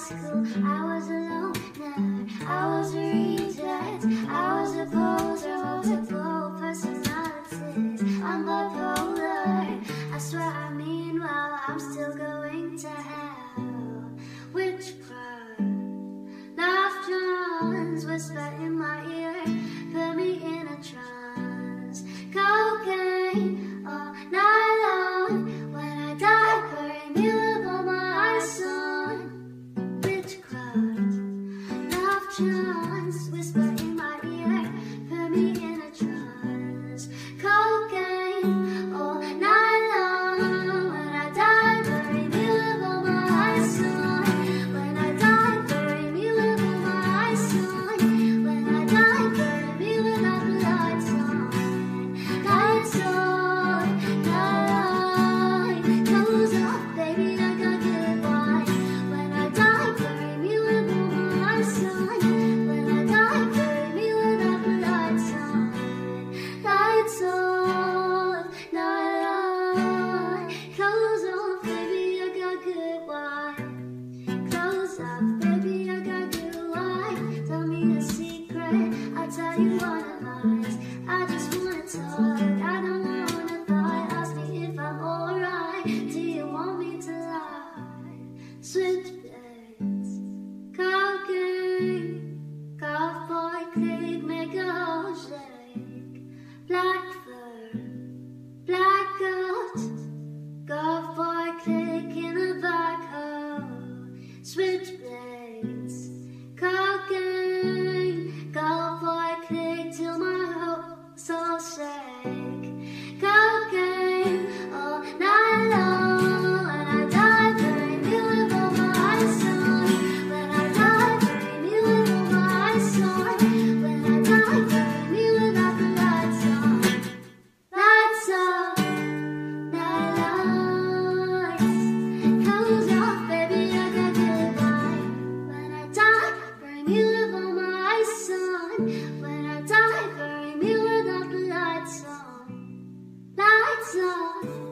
school, I was a loner, I was a reject, I was a poser, multiple personalities, I'm bipolar. I swear I mean well, I'm still going to hell. Witchcraft, laugh drums, whisper in my ear, put me in a trance. Cocaine all night long, when I die, bury me with all my eyes on. Witchcraft, laugh drums, whisper in my ear, put me in a trance. Cocaine all night long, when I die, bury me with all my eyes on. When I die, bury me with all my eyes on. When I die, bury me with all the lights on. Lights on, light goes off, baby, I got good wine. When I die, bury me with all my eyes on. When I die, bury me with all the lights on. Lights on, light goes off, baby, I got good wine. Close up, baby, I got good wine. Tell me a secret, I'll tell you one of mine. I just wanna talk, I don't wanna fight. Ask me if I'm alright, do you want me to lie? Switchblades, cocaine, cowboy click, make a whole shake. Black fur, black goat, cowboy click in a black hole. Switchblades, cocaine, cowboy click till my whole soul shake. Cocaine all night long, when I die, bury me with all my eyes on. When I die, bury me with all my eyes on. When I die, bury me without the lights on. Lights on, night lights goes off, baby, I got good wine. When I die, bury me with all my eyes on. When I die, bury me without the lights on. Lights on.